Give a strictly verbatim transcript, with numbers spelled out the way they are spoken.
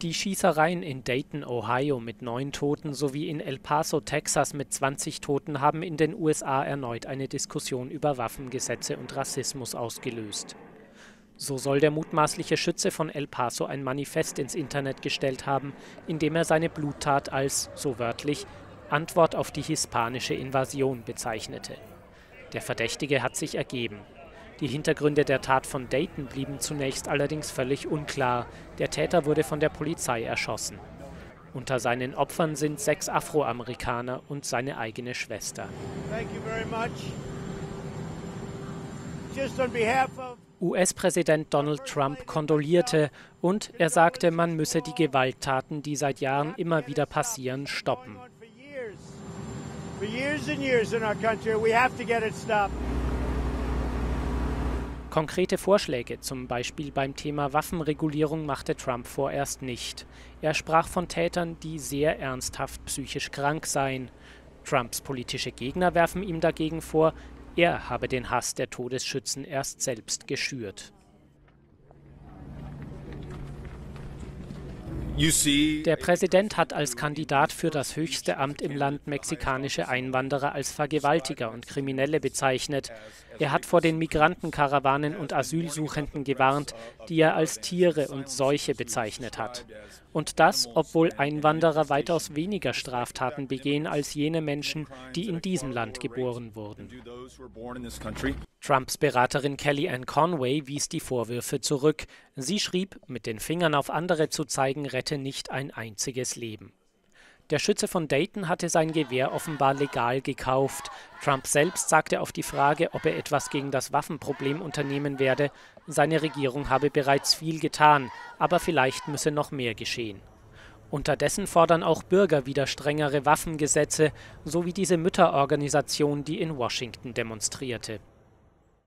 Die Schießereien in Dayton, Ohio mit neun Toten sowie in El Paso, Texas mit zwanzig Toten haben in den U S A erneut eine Diskussion über Waffengesetze und Rassismus ausgelöst. So soll der mutmaßliche Schütze von El Paso ein Manifest ins Internet gestellt haben, in dem er seine Bluttat als, so wörtlich, Antwort auf die hispanische Invasion bezeichnete. Der Verdächtige hat sich ergeben. Die Hintergründe der Tat von Dayton blieben zunächst allerdings völlig unklar. Der Täter wurde von der Polizei erschossen. Unter seinen Opfern sind sechs Afroamerikaner und seine eigene Schwester. U S-Präsident Donald Trump kondolierte und er sagte, man müsse die Gewalttaten, die seit Jahren immer wieder passieren, stoppen. Konkrete Vorschläge, zum Beispiel beim Thema Waffenregulierung, machte Trump vorerst nicht. Er sprach von Tätern, die sehr ernsthaft psychisch krank seien. Trumps politische Gegner werfen ihm dagegen vor, er habe den Hass der Todesschützen erst selbst geschürt. Der Präsident hat als Kandidat für das höchste Amt im Land mexikanische Einwanderer als Vergewaltiger und Kriminelle bezeichnet. Er hat vor den Migrantenkarawanen und Asylsuchenden gewarnt, die er als Tiere und Seuche bezeichnet hat. Und das, obwohl Einwanderer weitaus weniger Straftaten begehen als jene Menschen, die in diesem Land geboren wurden. Trumps Beraterin Kellyanne Conway wies die Vorwürfe zurück. Sie schrieb, mit den Fingern auf andere zu zeigen, rette nicht ein einziges Leben. Der Schütze von Dayton hatte sein Gewehr offenbar legal gekauft. Trump selbst sagte auf die Frage, ob er etwas gegen das Waffenproblem unternehmen werde, seine Regierung habe bereits viel getan, aber vielleicht müsse noch mehr geschehen. Unterdessen fordern auch Bürger wieder strengere Waffengesetze, so wie diese Mütterorganisation, die in Washington demonstrierte.